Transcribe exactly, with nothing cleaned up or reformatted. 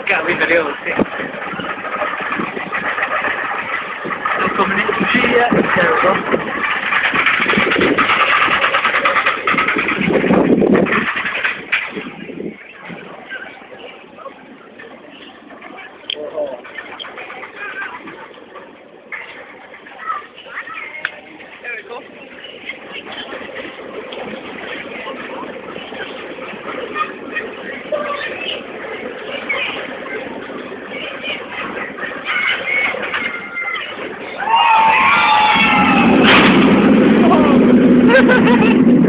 Capitolio, sì. Come energia, certo. There we go.